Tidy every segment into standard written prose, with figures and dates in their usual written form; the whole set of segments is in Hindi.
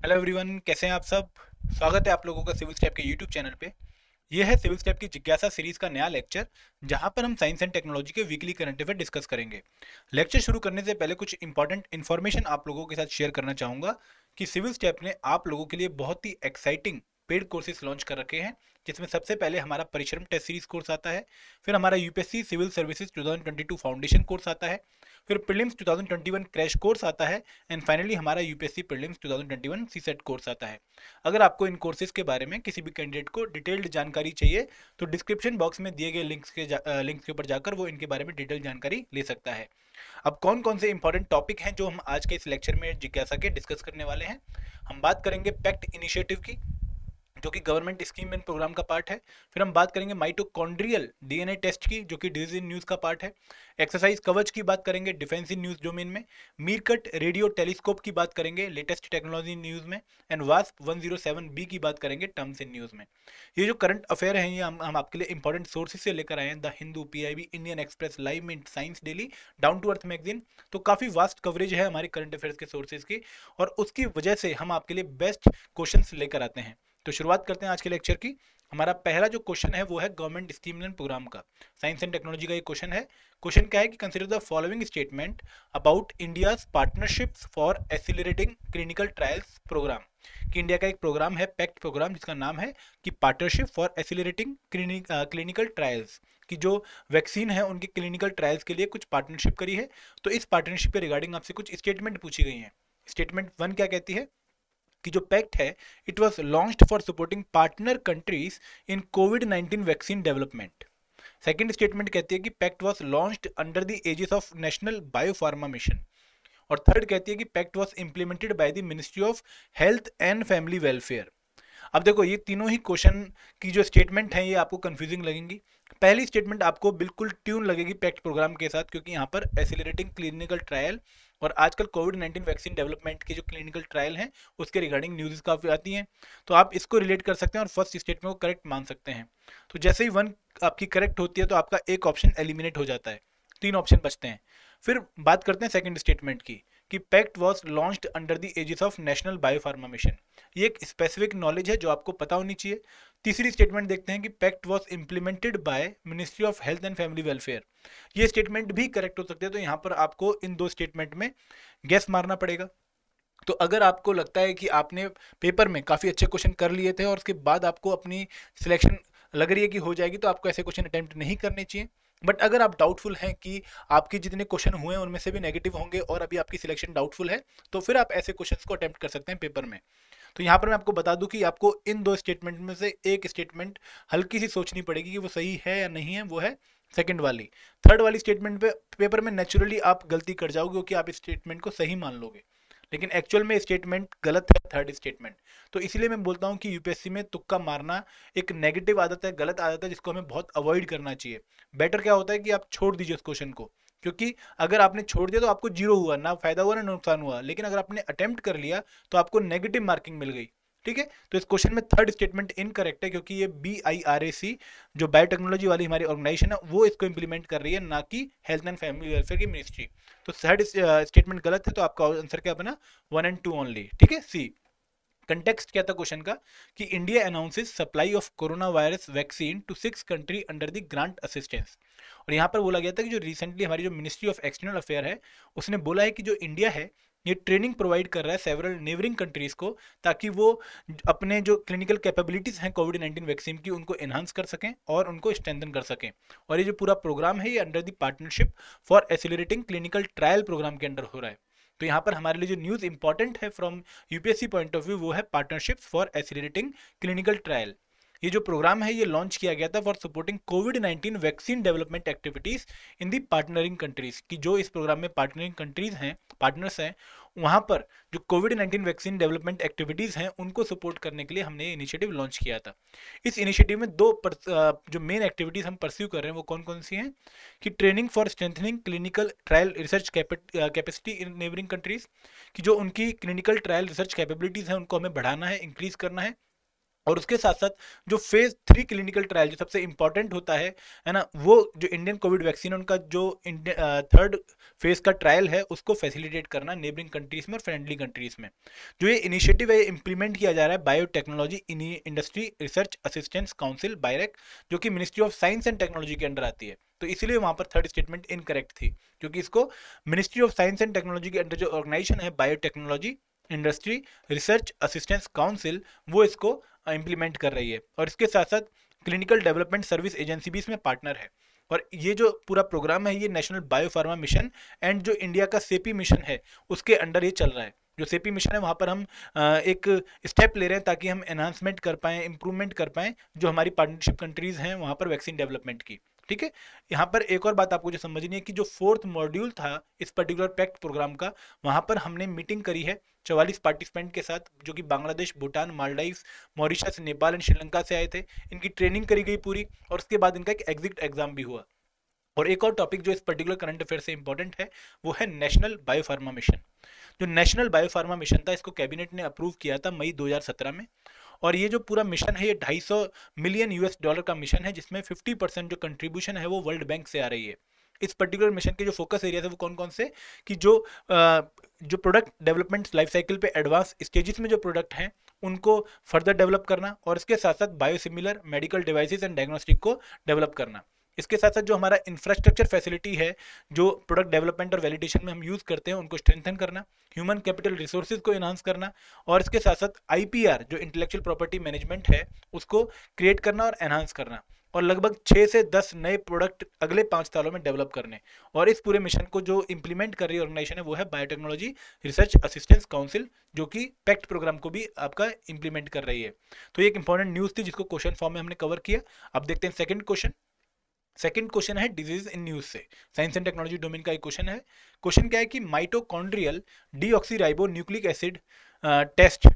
हेलो एवरीवन, कैसे हैं आप सब। स्वागत है आप लोगों का सिविल स्टेप के यूट्यूब चैनल पे। ये है सिविल स्टेप की जिज्ञासा सीरीज का नया लेक्चर, जहां पर हम साइंस एंड टेक्नोलॉजी के वीकली करंट अफेयर डिस्कस करेंगे। लेक्चर शुरू करने से पहले कुछ इंपॉर्टेंट इन्फॉर्मेशन आप लोगों के साथ शेयर करना चाहूंगा कि सिविल स्टेप ने आप लोगों के लिए बहुत ही एक्साइटिंग पेड कोर्सेज लॉन्च कर रखे हैं, जिसमें सबसे पहले हमारा परिश्रम टेस्ट सीरीज कोर्स आता है। फिर हमारा UPSC civil services 2022 foundation course आता है। फिर प्रीलिम्स 2021 क्रैश कोर्स आता है। एंड फाइनली हमारा यूपीएससी प्रीलिम्स 2021 सीसेट कोर्स आता है। अगर आपको इन कोर्सेज के बारे में किसी भी कैंडिडेट को डिटेल्ड जानकारी चाहिए तो डिस्क्रिप्शन बॉक्स में दिए गए लिंक्स के ऊपर जाकर वो इनके बारे में डिटेल जानकारी ले सकता है। अब कौन कौन से इंपॉर्टेंट टॉपिक हैं जो हम आज के इस लेक्चर में जिज्ञासा के डिस्कस करने वाले हैं। हम बात करेंगे पैक्ट इनिशिएटिव की, जो कि गवर्नमेंट स्कीम एंड प्रोग्राम का पार्ट है। फिर हम बात करेंगे माइटोकॉन्ड्रियल डीएनए टेस्ट की, जो कि डिजीज इन न्यूज़ का पार्ट है। एक्सरसाइज कवच की बात करेंगे डिफेंस इन न्यूज़ डोमेन में। मीरकट रेडियो टेलीस्कोप की बात करेंगे लेटेस्ट टेक्नोलॉजी न्यूज़ में। एंड वास्प 107B की बात करेंगे टर्म्स इन न्यूज़ में। ये जो करंट अफेयर हैं ये हम आपके लिए इंपॉर्टेंट सोर्सेज से लेकर आए हैं। The Hindu, PIB, Indian Express, Live Mint, Science Daily, Down to Earth magazine. तो काफ़ी वास्ट कवरेज है हमारी करंट अफेयर्स के सोर्सेज की, और उसकी वजह से हम आपके लिए बेस्ट क्वेश्चंस लेकर आते हैं। तो शुरुआत करते हैं आज के लेक्चर की। हमारा पहला जो क्वेश्चन है वो है गवर्नमेंट स्कीम एंड प्रोग्राम का, साइंस एंड टेक्नोलॉजी का ये क्वेश्चन है। क्वेश्चन क्या है कि consider the following statement about India's partnerships for accelerating clinical trials programme. कि इंडिया का एक प्रोग्राम है, पैक्ट प्रोग्राम, जिसका नाम है कि partnership for accelerating clinical trials, की जो वैक्सीन है उनके क्लिनिकल ट्रायल्स के लिए कुछ पार्टनरशिप करी है। तो इस पार्टनरशिप के रिगार्डिंग आपसे कुछ स्टेटमेंट पूछी गई हैं। स्टेटमेंट 1 क्या कहती है कि जो पैक्ट है it was launched for supporting partner countries in कोविड-19 वैक्सीन डेवलपमेंट। सेकंड स्टेटमेंट कहती है कि pact was launched under the aegis of national biopharma mission. और थर्ड कहती है कि pact was implemented by the ministry of health and family welfare. अब देखो ये तीनों ही क्वेश्चन की जो स्टेटमेंट है ये आपको कंफ्यूजिंग लगेंगी। पहली स्टेटमेंट आपको बिल्कुल ट्यून लगेगी पैक्ट प्रोग्राम के साथ, क्योंकि यहाँ पर एक्सीलरेटिंग क्लिनिकल ट्रायल और आजकल कोविड-19 वैक्सीन डेवलपमेंट के जो क्लिनिकल ट्रायल हैं उसके रिगार्डिंग न्यूज़ काफ़ी आती हैं। तो आप इसको रिलेट कर सकते हैं और फर्स्ट स्टेटमेंट को करेक्ट मान सकते हैं। तो जैसे ही 1 आपकी करेक्ट होती है तो आपका एक ऑप्शन एलिमिनेट हो जाता है, 3 ऑप्शन बचते हैं। फिर बात करते हैं सेकंड स्टेटमेंट की कि pact was launched under the aegis of national biopharma mission. ये एक स्पेसिफिक नॉलेज है जो आपको पता होनी चाहिए। तीसरी स्टेटमेंट देखते हैं कि pact was implemented by ministry of health and family welfare. ये स्टेटमेंट भी करेक्ट हो सकते हैं। तो यहाँ पर आपको इन दो स्टेटमेंट में गैस मारना पड़ेगा। तो अगर आपको लगता है कि आपने पेपर में काफ़ी अच्छे क्वेश्चन कर लिए थे और उसके बाद आपको अपनी सिलेक्शन लग रही है कि हो जाएगी, तो आपको ऐसे क्वेश्चन अटेम्प्ट नहीं करने चाहिए। बट अगर आप डाउटफुल हैं कि आपके जितने क्वेश्चन हुए हैं उनमें से भी नेगेटिव होंगे और अभी आपकी सिलेक्शन डाउटफुल है, तो फिर आप ऐसे क्वेश्चंस को अटेम्प्ट कर सकते हैं पेपर में। तो यहाँ पर मैं आपको बता दूं कि आपको इन दो स्टेटमेंट में से एक स्टेटमेंट हल्की सी सोचनी पड़ेगी कि वो सही है या नहीं है, वो है सेकंड वाली। थर्ड वाली स्टेटमेंट पे पेपर में नेचुरली आप गलती कर जाओगे क्योंकि आप इस स्टेटमेंट को सही मान लोगे, लेकिन एक्चुअल में स्टेटमेंट गलत है, थर्ड स्टेटमेंट। तो इसीलिए मैं बोलता हूँ कि यूपीएससी में तुक्का मारना एक नेगेटिव आदत है, गलत आदत है, जिसको हमें बहुत अवॉइड करना चाहिए। बेटर क्या होता है कि आप छोड़ दीजिए उस क्वेश्चन को, क्योंकि अगर आपने छोड़ दिया तो आपको जीरो हुआ, ना फायदा हुआ ना नुकसान हुआ। लेकिन अगर आपने अटेम्प्ट कर लिया तो आपको नेगेटिव मार्किंग मिल गई। ठीक है, तो इस क्वेश्चन में थर्ड स्टेटमेंट इनकरेक्ट है, क्योंकि ये BIRAC जो बायोटेक्नोलॉजी वाली हमारी ऑर्गेनाइजेशन है वो इसको इंप्लीमेंट कर रही है, ना कि हेल्थ एंड फैमिली वेलफेयर की मिनिस्ट्री। तो थर्ड स्टेटमेंट गलत है, तो आपका आंसर क्या बना 1 और 2 ओनली। ठीक है। सी कंटेक्स्ट क्या था क्वेश्चन का कि India announces supply of corona virus vaccine to 6 country under the grant assistance. और यहाँ पर बोला गया था कि जो रिसेंटली हमारी जो मिनिस्ट्री ऑफ एक्सटर्नल अफेयर है उसने बोला है कि जो इंडिया है ये ट्रेनिंग प्रोवाइड कर रहा है सेवरल नेबरिंग कंट्रीज को, ताकि वो अपने जो क्लिनिकल कैपेबिलिटीज हैं कोविड-19 वैक्सीन की उनको एनहांस कर सकें और उनको स्ट्रेंथन कर सकें। और ये जो पूरा प्रोग्राम है ये under the partnership for accelerating clinical trial programme के अंडर हो रहा है। तो यहाँ पर हमारे लिए जो न्यूज़ इंपॉर्टेंट है from UPSC point of view वो है partnership for accelerating clinical trial. ये जो प्रोग्राम है ये लॉन्च किया गया था फॉर सपोर्टिंग कोविड-19 vaccine development activities in the partnering countries. की जो इस प्रोग्राम में पार्टनरिंग कंट्रीज हैं, पार्टनर्स हैं, वहाँ पर जो कोविड-19 वैक्सीन डेवलपमेंट एक्टिविटीज़ हैं उनको सपोर्ट करने के लिए हमने ये इनिशिएटिव लॉन्च किया था। इस इनिशिएटिव में जो मेन एक्टिविटीज़ हम परस्यू कर रहे हैं वो कौन कौन सी हैं कि training for strengthening clinical trial research capacity in neighbouring countries, कि जो उनकी क्लिनिकल ट्रायल रिसर्च कैपेबिलिटीज़ हैं उनको हमें बढ़ाना है, इंक्रीज़ करना है। और उसके साथ साथ जो फेज 3 क्लिनिकल ट्रायल जो सबसे इंपॉर्टेंट होता है ना, वो जो इंडियन कोविड वैक्सीन उनका जो थर्ड फेज का ट्रायल है उसको फैसिलिटेट करना नेबरिंग कंट्रीज में और फ्रेंडली कंट्रीज में। जो ये इनिशिएटिव है ये इंप्लीमेंट किया जा रहा है biotechnology industry research assistance council BIRAC, जो कि ministry of science and technology के अंडर आती है। तो इसीलिए वहां पर थर्ड स्टेटमेंट इनकरेक्ट थी, क्योंकि इसको ministry of science and technology के अंडर जो ऑर्गेनाइजेशन है biotechnology industry research assistance council, वो इसको इंप्लीमेंट कर रही है। और इसके साथ साथ क्लिनिकल डेवलपमेंट सर्विस एजेंसी भी इसमें पार्टनर है। और ये जो पूरा प्रोग्राम है ये नेशनल बायोफार्मा मिशन एंड जो इंडिया का सेपी मिशन है उसके अंडर ये चल रहा है। जो सेपी मिशन है वहाँ पर हम एक स्टेप ले रहे हैं ताकि हम एनहांसमेंट कर पाएँ, इंप्रूवमेंट कर पाएँ जो हमारी पार्टनरशिप कंट्रीज़ हैं वहाँ पर वैक्सीन डेवलपमेंट की। ठीक है, यहाँ पर एक और बात आपको जो समझनी है कि जो 4th मॉड्यूल था इस पर्टिकुलर पैक्ट प्रोग्राम का, वहाँ पर हमने मीटिंग करी है 44 पार्टिसिपेंट के साथ, जो कि बांग्लादेश, भूटान, मालदीव्स, मॉरिशस, नेपाल एंड श्रीलंका से आए थे। इनकी ट्रेनिंग करी गई पूरी और उसके बाद इनका एक एग्जिट एग्जाम भी हुआ। और एक और टॉपिक जो इस पर्टिकुलर करंट अफेयर से इंपॉर्टेंट है वो है नेशनल बायोफार्मा मिशन। जो नेशनल बायोफार्मा मिशन था इसको कैबिनेट ने अप्रूव किया था मई 2017 में। और ये जो पूरा मिशन है ये $250 मिलियन का मिशन है, जिसमें 50% जो कंट्रीब्यूशन है वो वर्ल्ड बैंक से आ रही है। इस पर्टिकुलर मिशन के जो फोकस एरिया है वो कौन कौन से, कि जो प्रोडक्ट डेवलपमेंट लाइफ साइकिल पे एडवांस स्टेजेस में जो प्रोडक्ट हैं उनको फर्दर डेवलप करना, और इसके साथ साथ biosimilar medical devices and diagnostic को डेवलप करना। इसके साथ साथ जो हमारा इंफ्रास्ट्रक्चर फैसिलिटी है जो प्रोडक्ट डेवलपमेंट और वैलिडेशन में हम यूज़ करते हैं उनको स्ट्रेंथन करना, ह्यूमन कैपिटल रिसोर्सेज को इन्हांस करना, और इसके साथ साथ आईपीआर जो इंटेलेक्चुअल प्रॉपर्टी मैनेजमेंट है उसको क्रिएट करना और एनहांस करना, और लगभग 6 से 10 नए प्रोडक्ट अगले 5 सालों में डेवलप करने। और इस पूरे मिशन को जो इंप्लीमेंट कर रही ऑर्गेनाइजेशन है वो है बायोटेक्नोलॉजी रिसर्च असिस्टेंस काउंसिल, जो कि पैक्ट प्रोग्राम को भी आपका इंप्लीमेंट कर रही है। तो ये एक इंपॉर्टेंट न्यूज़ थी जिसको क्वेश्चन फॉर्म में हमने कवर किया। अब देखते हैं सेकंड क्वेश्चन। सेकंड क्वेश्चन है डिजीज इन न्यूज से, साइंस एंड टेक्नोलॉजी डोमेन का एक क्वेश्चन है। क्वेश्चन क्या है कि mitochondrial deoxyribo nucleic acid test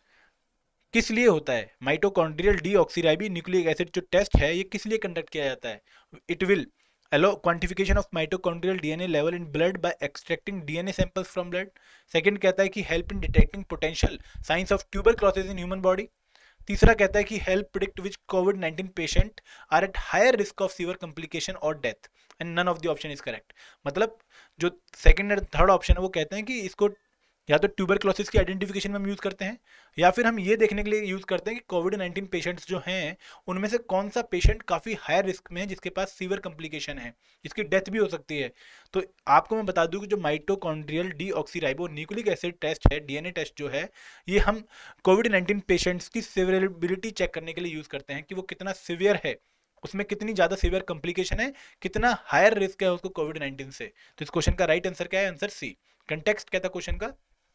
किस लिए होता है। माइटोकॉन्ड्रियल डीऑक्सीराइबो न्यूक्लिक एसिड जो टेस्ट है ये किस लिए कंडक्ट किया जाता है। It will allow quantification of mitochondrial DNA level in blood by extracting DNA samples from blood. Second कहता है कि help in detecting potential signs of tuberculosis in human body. तीसरा कहता है कि हेल्प प्रिडिक्ट विच कोविड-19 patient are at higher risk of severe complication और death, and none of the option is correct. मतलब जो सेकंड और थर्ड ऑप्शन है वो कहते हैं कि इसको या तो ट्यूबरक्लोसिस की आइडेंटिफिकेशन में हम यूज़ करते हैं, या फिर हम ये देखने के लिए यूज़ करते हैं कि कोविड-19 पेशेंट्स जो हैं उनमें से कौन सा पेशेंट काफ़ी हायर रिस्क में है जिसके पास सीवियर कॉम्प्लिकेशन है, जिसकी डेथ भी हो सकती है। तो आपको मैं बता दूं कि जो mitochondrial deoxyribo nucleic acid test है, डीएनए टेस्ट जो है, ये हम कोविड-19 पेशेंट्स की सिवियरिटी चेक करने के लिए यूज़ करते हैं कि वो कितना सिवियर है, उसमें कितनी ज़्यादा सीवियर कॉम्प्लिकेशन है, कितना हायर रिस्क है उसको कोविड-19 से। तो इस क्वेश्चन का राइट आंसर क्या है, आंसर सी। कंटेक्स्ट क्या था क्वेश्चन का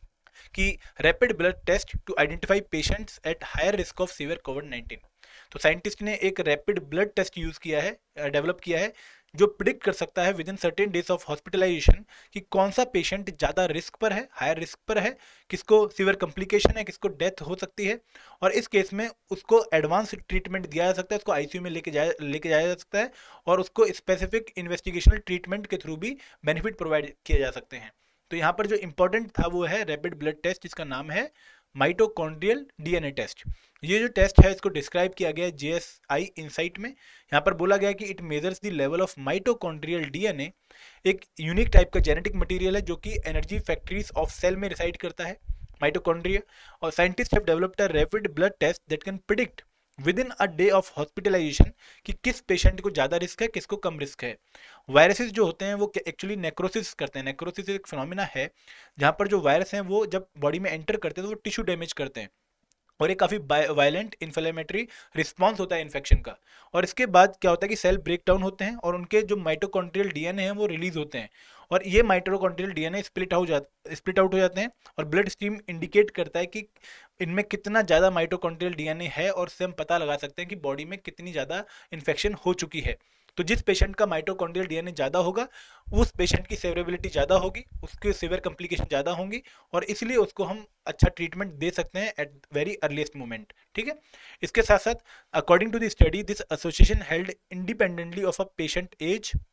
कि rapid blood test to identify patients at higher risk of severe कोविड-19। तो साइंटिस्ट ने एक रैपिड ब्लड टेस्ट यूज किया है, डेवलप किया है, जो प्रिडिक्ट कर सकता है within certain days of hospitalisation कि कौन सा पेशेंट ज़्यादा रिस्क पर है, हायर रिस्क पर है, किसको सीवियर कॉम्प्लिकेशन है, किसको डेथ हो सकती है। और इस केस में उसको एडवांस ट्रीटमेंट दिया जा सकता है, उसको आईसीयू में लेके जाया जा सकता है, और उसको स्पेसिफिक इन्वेस्टिगेशनल ट्रीटमेंट के थ्रू भी बेनिफिट प्रोवाइड किए जा सकते हैं। तो यहाँ पर जो इंपॉर्टेंट था वो है रैपिड ब्लड टेस्ट, जिसका नाम है माइटोकॉन्ड्रियल डीएनए टेस्ट। ये जो टेस्ट है इसको डिस्क्राइब किया गया है जेएसआई इनसाइट में। यहाँ पर बोला गया कि it measures the level of mitochondrial DNA, एक यूनिक टाइप का जेनेटिक मटेरियल है जो कि एनर्जी फैक्ट्रीज ऑफ सेल में रिसाइड करता है, माइटोकॉन्ड्रिया। और scientist have developed a rapid blood test that can predict within a day of hospitalisation कि किस पेशेंट को ज़्यादा रिस्क है, किसको कम रिस्क है। वायरसेस जो होते हैं वो एक्चुअली नेक्रोसिस करते हैं। नेक्रोसिस एक फिनोमिना है जहाँ पर जो वायरस हैं वो जब बॉडी में एंटर करते हैं तो वो टिश्यू डैमेज करते हैं, और ये काफ़ी वायलेंट इन्फ्लेमेटरी रिस्पॉन्स होता है इन्फेक्शन का। और इसके बाद क्या होता है कि सेल ब्रेक डाउन होते हैं और उनके जो माइटोकॉन्ड्रियल डीएनए हैं वो रिलीज होते हैं, और ये माइटोकॉन्ड्रियल डीएनए स्प्लिट आउट हो जाते हैं, और ब्लड स्ट्रीम इंडिकेट करता है कि इनमें कितना ज़्यादा माइटोकॉन्ड्रियल डीएनए है, और उससे हम पता लगा सकते हैं कि बॉडी में कितनी ज़्यादा इन्फेक्शन हो चुकी है। तो जिस पेशेंट का माइटोकॉन्ड्रियल डीएनए ज़्यादा होगा उस पेशेंट की सेवरेबिलिटी ज़्यादा होगी, उसके सीवियर कॉम्प्लिकेशन ज़्यादा होंगी, और इसलिए उसको हम अच्छा ट्रीटमेंट दे सकते हैं एट वेरी अर्लीस्ट मोमेंट। ठीक है, इसके साथ साथ according to the study this association held independently of a patient age,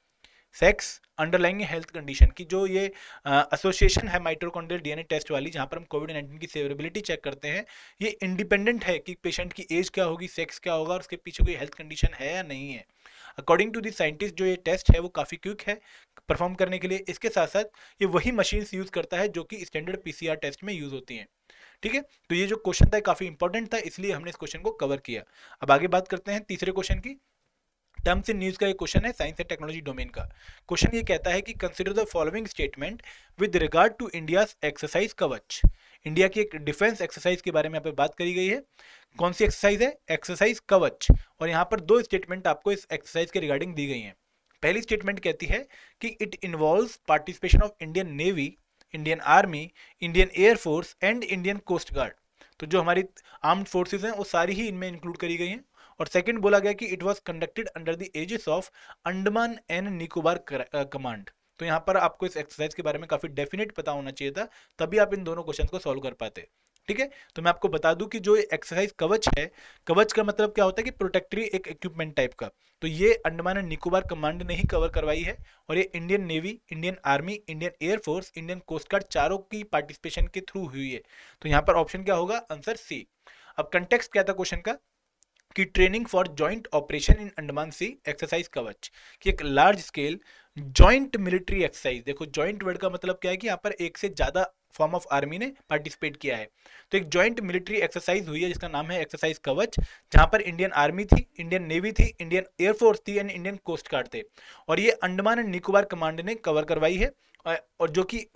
sex, underlying health condition की जो ये एसोसिएशन है माइटोकॉन्ड्रियल डीएनए टेस्ट वाली, जहां पर हम कोविड-19 की सेवरेबिलिटी चेक करते हैं, ये इंडिपेंडेंट है कि पेशेंट की एज क्या होगी, सेक्स क्या होगा और उसके पीछे कोई हेल्थ कंडीशन है या नहीं है। अकॉर्डिंग टू दी साइंटिस्ट जो ये टेस्ट है वो काफ़ी क्विक है परफॉर्म करने के लिए। इसके साथ साथ ये वही मशीन यूज़ करता है जो कि स्टैंडर्ड पीसीआर टेस्ट में यूज़ होती हैं। ठीक है, तो ये जो क्वेश्चन था काफ़ी इंपॉर्टेंट था, इसलिए हमने इस क्वेश्चन को कवर किया। अब आगे बात करते हैं तीसरे क्वेश्चन की। टर्म्स इन न्यूज का एक क्वेश्चन है साइंस एंड टेक्नोलॉजी डोमेन का। क्वेश्चन ये कहता है कि consider the following statement with regard to India's exercise Kavach. India की एक डिफेंस एक्सरसाइज के बारे में यहाँ पे बात करी गई है। कौन सी एक्सरसाइज है? एक्सरसाइज कवच। और यहाँ पर दो स्टेटमेंट आपको इस एक्सरसाइज के रिगार्डिंग दी गई हैं। पहली स्टेटमेंट कहती है कि it involves participation of Indian navy, Indian army, Indian air force and Indian coast guard. तो जो हमारी आर्म्ड फोर्सेज हैं वो सारी ही इनमें इंक्लूड करी गई हैं। और सेकंड बोला गया कि it was conducted under the aegis of Andaman and Nicobar command. तो यहाँ पर आपको इस एक्सरसाइज के बारे में काफी डेफिनेट पता होना चाहिए था, तभी आप इन दोनों क्वेश्चन को सॉल्व कर पाते। ठीक है, तो मैं आपको बता दूं कि जो एक्सरसाइज कवच है, कवच का मतलब क्या होता है कि प्रोटेक्टरी एक इक्विपमेंट टाइप का, तो ये अंडमान एंड निकोबार कमांड ने ही कवर करवाई है। और ये Indian navy, Indian army, Indian air force, Indian coast guard चारों की पार्टिसिपेशन के थ्रू हुई है। तो यहाँ पर ऑप्शन क्या होगा? Answer C. अब कंटेक्स्ट क्या था क्वेश्चन का कि training for joint operation in Andaman sea exercise Kavach, कि एक large scale joint military exercise. देखो जॉइंट वर्ड का मतलब क्या है कि यहाँ पर एक से ज्यादा फॉर्म ऑफ आर्मी ने पार्टिसिपेट किया है। तो एक जॉइंट मिलिट्री एक्सरसाइज हुई है जिसका नाम है एक्सरसाइज कवच, जहां पर इंडियन आर्मी थी, इंडियन नेवी थी, इंडियन एयरफोर्स थी एंड इंडियन कोस्ट गार्ड थे। और ये अंडमान एंड निकोबार कमांड ने कवर करवाई है, और जो कि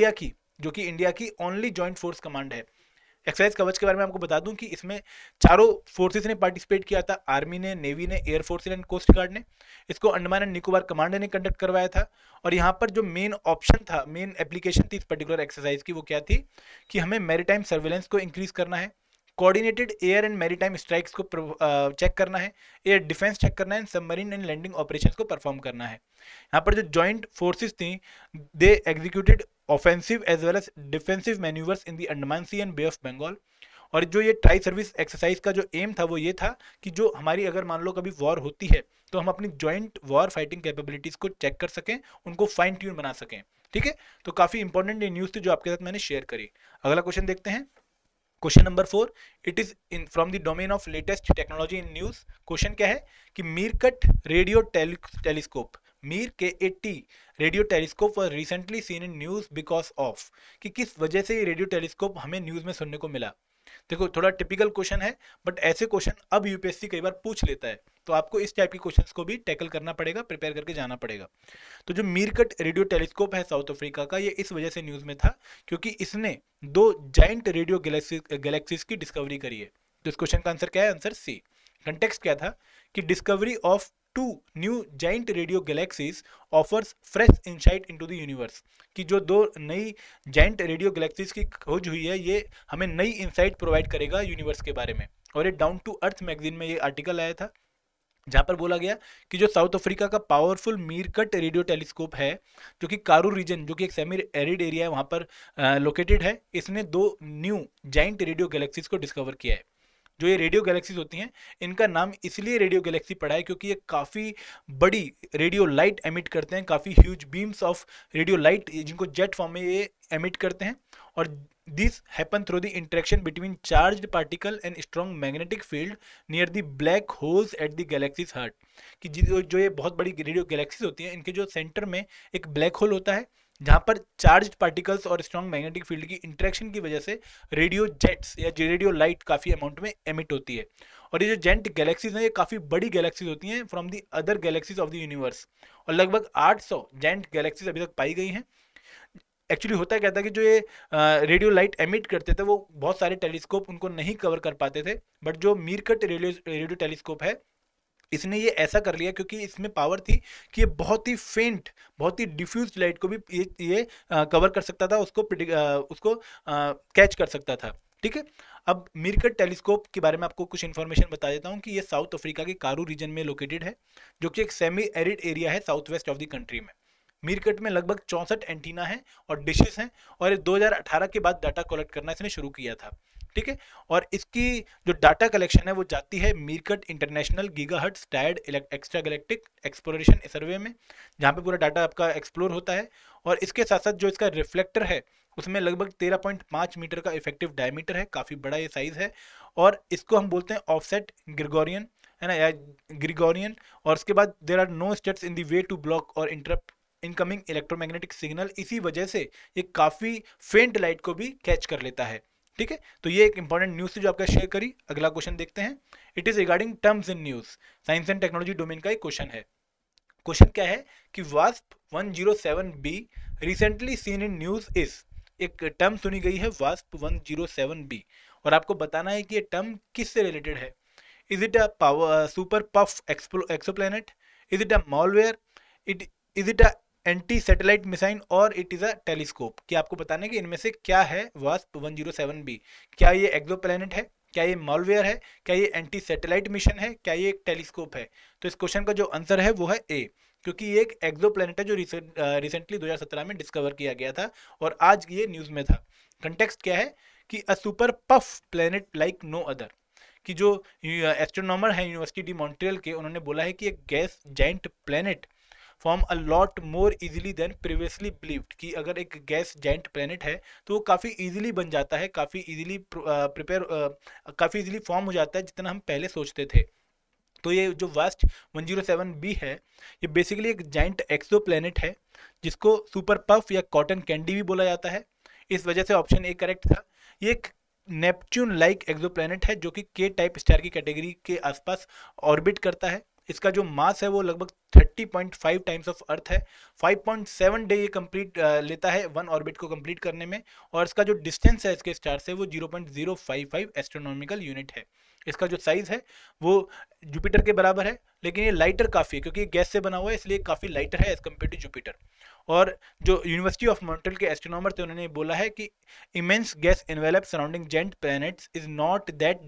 इंडिया की ओनली जॉइंट फोर्स कमांड है। एक्सरसाइज कवच के बारे में आपको बता दूं कि इसमें चारों फोर्सेस ने पार्टिसिपेट किया था, आर्मी ने, नेवी ने, एयरफोर्स एंड कोस्ट गार्ड ने। इसको अंडमान एंड निकोबार कमांड ने कंडक्ट करवाया था। और यहाँ पर जो मेन ऑप्शन था, मेन एप्लीकेशन थी इस पर्टिकुलर एक्सरसाइज की, वो क्या थी कि हमें मैरीटाइम सर्वेलेंस को इंक्रीज करना है, coordinated air and maritime strikes को चेक करना है, एयर डिफेंस चेक करना है, सबमरीन एंड लैंडिंग ऑपरेशंस को परफॉर्म करना है। यहाँ पर जो जॉइंट फोर्सेस थी, they executed offensive as well as defensive manoeuvres in the Andaman sea and bay of Bengal. और जो ये ट्राई सर्विस एक्सरसाइज का जो एम था वो ये था कि जो हमारी अगर मान लो कभी वॉर होती है तो हम अपनी जॉइंट वॉर फाइटिंग कैपेबिलिटीज को चेक कर सकें, उनको फाइन ट्यून बना सकें। ठीक है, तो काफी इंपॉर्टेंट ये न्यूज थी जो आपके साथ मैंने शेयर करी। अगला क्वेश्चन देखते हैं, question number 4। It is in from the domain of latest technology in news. Question क्या है कि MeerKAT radio telescope, MeerKAT 80 radio telescope was recently seen in news because of, कि किस वजह से ये रेडियो टेलीस्कोप हमें न्यूज में सुनने को मिला। देखो थोड़ा टिपिकल क्वेश्चन है, बट ऐसे क्वेश्चन अब यूपीएससी कई बार पूछ लेता है, तो आपको इस टाइप के क्वेश्चंस को भी टैकल करना पड़ेगा, प्रिपेयर करके जाना पड़ेगा। तो जो मीरकट रेडियो टेलीस्कोप है साउथ अफ्रीका का, ये इस वजह से न्यूज में था क्योंकि इसने 2 जाइंट रेडियो गैलेक्सीज की डिस्कवरी करी है। तो इस क्वेश्चन का आंसर क्या है? Answer C. कंटेक्स्ट क्या था कि discovery of 2 new giant radio galaxies offers fresh insight into the universe, कि जो 2 नई जाइंट रेडियो गैलेक्सीज की खोज हुई है, ये हमें नई इंसाइट प्रोवाइड करेगा यूनिवर्स के बारे में। और ये डाउन टू अर्थ मैगजीन में ये आर्टिकल आया था, जहां पर बोला गया कि जो साउथ अफ्रीका का पावरफुल मीरकट रेडियो टेलीस्कोप है, जो कि कारू रीजन, जो कि एक सेमी एरिड एरिया है, वहां पर लोकेटेड है, इसने 2 न्यू जाइंट रेडियो गैलेक्सीज को डिस्कवर किया है। जो ये रेडियो गैलेक्सीज होती हैं, इनका नाम इसलिए रेडियो गैलेक्सी पड़ा है क्योंकि ये काफ़ी बड़ी रेडियो लाइट एमिट करते हैं, काफ़ी huge beams of radio light जिनको जेट फॉर्म में ये एमिट करते हैं। और this happen through the interaction between charged particle and strong magnetic field near the black holes at the galaxies heart, कि जो ये बहुत बड़ी रेडियो गैलेक्सीज होती हैं, इनके जो सेंटर में एक ब्लैक होल होता है, जहां पर चार्ज्ड पार्टिकल्स और स्ट्रॉन्ग मैग्नेटिक फील्ड की इंटरेक्शन की वजह से रेडियो जेट्स या रेडियो लाइट काफ़ी अमाउंट में एमिट होती है। और ये जो जेंट गैलेक्सीज हैं, ये काफ़ी बड़ी गैलेक्सीज होती हैं from the other galaxies of the universe, और लगभग 800 जेंट गैलेक्सीज अभी तक पाई गई हैं। एक्चुअली होता क्या था कि जो ये रेडियो लाइट एमिट करते थे, वो बहुत सारे टेलीस्कोप उनको नहीं कवर कर पाते थे, बट जो मीरकट रेडियो टेलीस्कोप है, इसने ये ऐसा कर लिया क्योंकि इसमें पावर थी कि ये बहुत ही फेंट, बहुत ही डिफ्यूज लाइट को भी ये कवर कर सकता था, उसको कैच कर सकता था। ठीक है, अब मीरकट टेलीस्कोप के बारे में आपको कुछ इन्फॉर्मेशन बता देता हूँ कि ये साउथ अफ्रीका के कारू रीजन में लोकेटेड है, जो कि एक सेमी एरिड एरिया है south west of the country में। मीरकट में लगभग 64 एंटीना है और डिशेस हैं, और 2018 के बाद डाटा कलेक्ट करना इसने शुरू किया था। ठीक है। और इसकी जो डाटा कलेक्शन है वो जाती है MeerKAT International Gigahertz Tiered Extragalactic Exploration survey में, जहाँ पे पूरा डाटा आपका एक्सप्लोर होता है। और इसके साथ साथ जो इसका रिफ्लेक्टर है उसमें लगभग 13.5 मीटर का इफेक्टिव डायमीटर है, काफ़ी बड़ा ये साइज़ है। और इसको हम बोलते हैं ऑफसेट ग्रिगोरियन, है ना, या ग्रिगोरियन। और उसके बाद there are no steps in the way to block और इंटरप्ट इनकमिंग इलेक्ट्रोमैग्नेटिक सिग्नल। इसी वजह से ये काफ़ी फेंट लाइट को भी कैच कर लेता है, ठीक है। तो ये एक इंपॉर्टेंट न्यूज़ थी जो आपका शेयर करी। अगला क्वेश्चन देखते हैं। It is regarding terms in news, science and technology domain का एक क्वेश्चन है। क्वेश्चन क्या है कि वास्प 107B recently seen in news is, एक टर्म सुनी गई है वास्प 107B, और आपको बताना है कि ये टर्म किससे रिलेटेड है। Is it a power super puff exoplanet, is it a malware, is it a anti satellite missile, और इट इज अ टेलीस्कोप। कि आपको बताना है कि इनमें से क्या है वास्प 107B। क्या ये एक्सोप्लैनेट है, क्या ये मॉलवेयर है, क्या ये एंटी सैटेलाइट मिशन है, क्या ये एक टेलीस्कोप है। तो इस क्वेश्चन का जो आंसर है वो है ए, क्योंकि ये एक एक्सोप्लैनेट है जो रिसेंटली 2017 में डिस्कवर किया गया था और आज ये न्यूज़ में था। कंटेक्स्ट क्या है कि a super puff planet like no other, कि जो एस्ट्रोनॉमर है यूनिवर्सिटी डी मॉन्ट्रियल के, उन्होंने बोला है कि एक gas giant planet form a lot more easily than previously believed, कि अगर एक गैस जाइंट प्लैनेट है तो वो काफ़ी इजीली बन जाता है, काफ़ी इजीली काफ़ी इजीली फॉर्म हो जाता है जितना हम पहले सोचते थे। तो ये जो वास्ट 107B है ये बेसिकली एक जाइंट एक्सोप्लैनेट है जिसको सुपर पफ या कॉटन कैंडी भी बोला जाता है। इस वजह से ऑप्शन ए करेक्ट था। ये एक नेपच्यून लाइक एक्सोप्लैनेट है जो कि के टाइप स्टार की कैटेगरी के आसपास ऑर्बिट करता है। इसका जो मास है वो लगभग 30.5 टाइम्स ऑफ अर्थ है। 5.7 डे ये कंप्लीट लेता है वन ऑर्बिट को कंप्लीट करने में। और इसका जो डिस्टेंस है इसके स्टार से वो 0.055 एस्ट्रोनॉमिकल यूनिट है। इसका जो साइज है वो जुपिटर के बराबर है, लेकिन ये लाइटर काफ़ी है क्योंकि ये गैस से बना हुआ है, इसलिए काफ़ी लाइटर है एज कम्पेयर टू जुपिटर। और जो यूनिवर्सिटी ऑफ मॉन्ट्रियल के एस्ट्रोनॉमर थे उन्होंने बोला है कि immense gas envelope surrounding giant planets is not that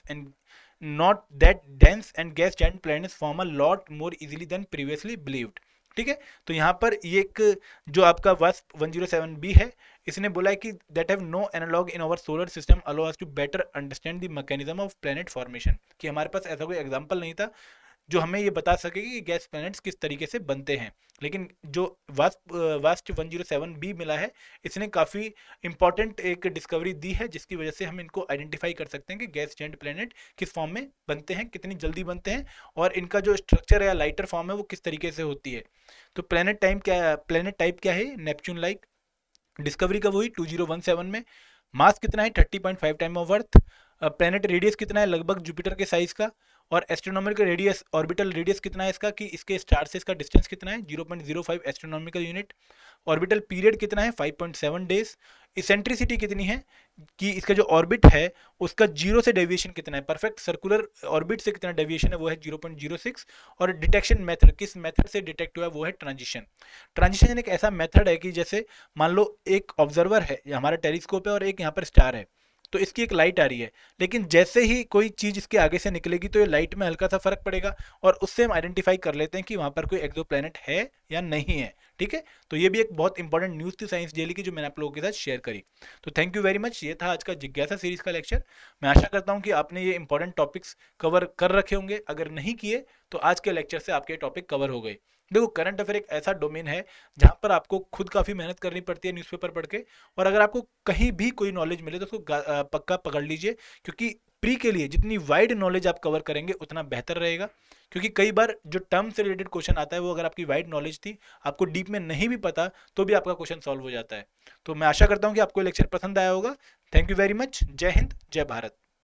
dense and gas giant planets form a lot more easily than previously believed। ठीक है, तो यहाँ पर ये एक जो आपका वास्प 107B है इसने बोला है कि that have no analog in our solar system allow us to better understand the mechanism of planet formation, कि हमारे पास ऐसा कोई एग्जांपल नहीं था जो हमें ये बता सके कि गैस प्लैनेट्स किस तरीके से बनते हैं। लेकिन जो वास्ट 107B मिला है इसने काफ़ी इंपॉर्टेंट एक डिस्कवरी दी है जिसकी वजह से हम इनको आइडेंटिफाई कर सकते हैं कि गैस जायंट प्लैनेट किस फॉर्म में बनते हैं, कितनी जल्दी बनते हैं, और इनका जो स्ट्रक्चर है या लाइटर फॉर्म है वो किस तरीके से होती है। तो प्लैनेट टाइप क्या है, नेपच्यून लाइक। डिस्कवरी कब हुई 2017 में। मास कितना है 30.5 time of Earth. Planet radius कितना है लगभग जुपिटर के साइज का। और एस्ट्रोनॉमिकल रेडियस, ऑर्बिटल रेडियस कितना है इसका, कि इसके स्टार से इसका डिस्टेंस कितना है 0.05 एस्ट्रोनॉमिकल यूनिट। ऑर्बिटल पीरियड कितना है 5.7 डेज। इसेंट्रिसिटी कितनी है, कि इसका जो ऑर्बिट है उसका जीरो से डेविएशन कितना है, परफेक्ट सर्कुलर ऑर्बिट से कितना डेविएशन है वो है 0.06। और डिटेक्शन मेथड, किस मेथड से डिटेक्ट हुआ है वो है ट्रांजिशन एक ऐसा मेथड है कि जैसे मान लो एक ऑब्जर्वर है, हमारा टेलीस्कोप है और एक यहाँ पर स्टार है, तो इसकी एक लाइट आ रही है, लेकिन जैसे ही कोई चीज़ इसके आगे से निकलेगी तो ये लाइट में हल्का सा फर्क पड़ेगा और उससे हम आइडेंटिफाई कर लेते हैं कि वहाँ पर कोई एक्सोप्लैनेट है या नहीं है। ठीक है, तो ये भी एक बहुत इंपॉर्टेंट न्यूज़ थी साइंस डेली की जो मैंने आप लोगों के साथ शेयर करी। तो थैंक यू वेरी मच, ये था आज का जिज्ञासा सीरीज का लेक्चर। मैं आशा करता हूँ कि आपने ये इंपॉर्टेंट टॉपिक्स कवर कर रखे होंगे, अगर नहीं किए तो आज के लेक्चर से आपके टॉपिक कवर हो गए। देखो, करंट अफेयर एक ऐसा डोमेन है जहाँ पर आपको खुद काफ़ी मेहनत करनी पड़ती है न्यूज़पेपर पढ़ के, और अगर आपको कहीं भी कोई नॉलेज मिले तो उसको पक्का पकड़ लीजिए, क्योंकि प्री के लिए जितनी वाइड नॉलेज आप कवर करेंगे उतना बेहतर रहेगा। क्योंकि कई बार जो टर्म से रिलेटेड क्वेश्चन आता है वो अगर आपकी वाइड नॉलेज थी, आपको डीप में नहीं भी पता, तो भी आपका क्वेश्चन सॉल्व हो जाता है। तो मैं आशा करता हूँ कि आपको लेक्चर पसंद आया होगा। Thank you very much. जय हिंद, जय भारत।